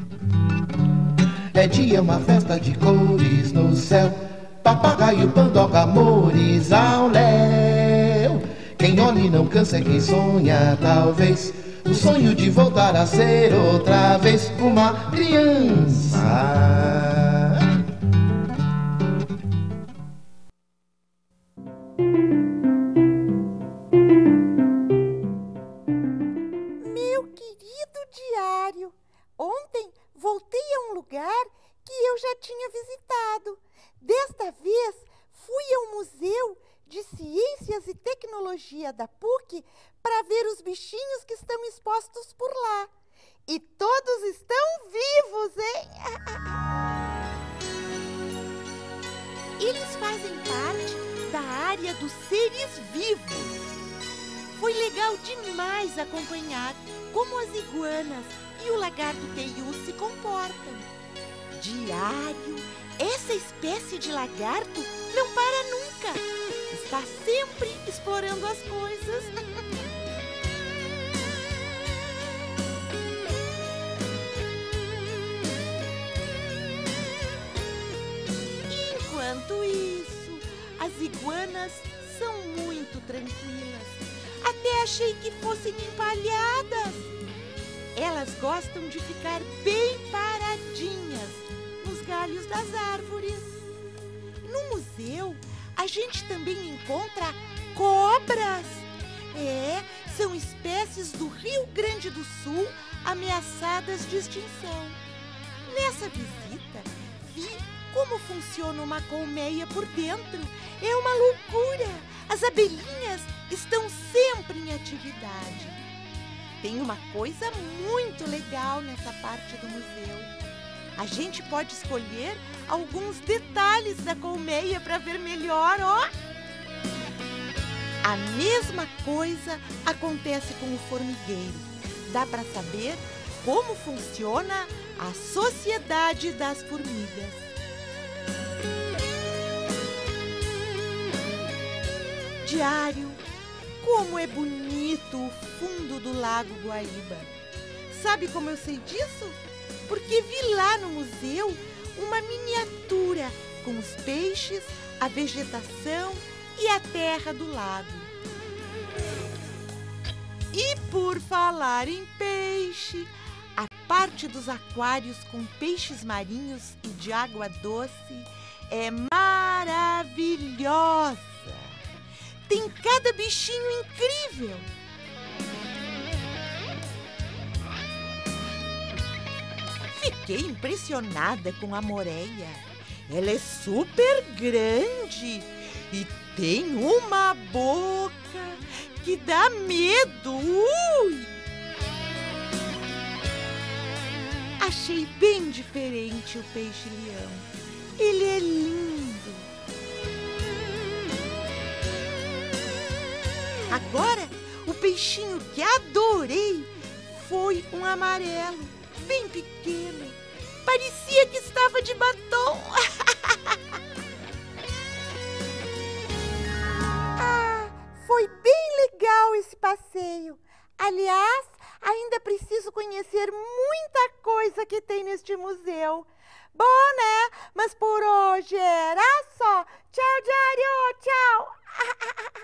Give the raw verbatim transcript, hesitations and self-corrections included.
É dia, uma festa de cores no céu, papagaio, pandoca, amores ao léu. Quem olha e não cansa é quem sonha, talvez, o sonho de voltar a ser outra vez uma criança. Meu querido diário, ontem voltei a um lugar que eu já tinha visitado. Desta vez fui ao Museu de Ciências e Tecnologia da P U C para ver os bichinhos que estão expostos por lá. E todos estão vivos, hein? Eles fazem parte da área dos seres vivos. Foi legal demais acompanhar como as iguanas e o lagarto teiu se comportam. Diário, essa espécie de lagarto não para nunca. Está sempre explorando as coisas. Enquanto isso, as iguanas são muito tranquilas. Até achei que fossem empalhadas. Elas gostam de ficar bem paradinhas nos galhos das árvores. No museu, a gente também encontra cobras. É, são espécies do Rio Grande do Sul ameaçadas de extinção. Nessa visita, vi como funciona uma colmeia por dentro. É uma loucura. As abelhinhas estão sempre em atividade. Tem uma coisa muito legal nessa parte do museu. A gente pode escolher alguns detalhes da colmeia para ver melhor, ó. A mesma coisa acontece com o formigueiro. Dá para saber como funciona a sociedade das formigas. Diário, como é bonito o fundo do Lago Guaíba. Sabe como eu sei disso? Porque vi lá no museu uma miniatura com os peixes, a vegetação e a terra do lago. E por falar em peixe, a parte dos aquários com peixes marinhos e de água doce é maravilhosa. Tem cada bichinho incrível. Fiquei impressionada com a moreia. Ela é super grande e tem uma boca que dá medo. Ui! Achei bem diferente o peixe-leão. Ele é lindo. Agora, o peixinho que adorei foi um amarelo, bem pequeno. Parecia que estava de batom. Ah, foi bem legal esse passeio. Aliás, ainda preciso conhecer muita coisa que tem neste museu. Bom, né? Mas por hoje era só. Tchau, diário. Tchau.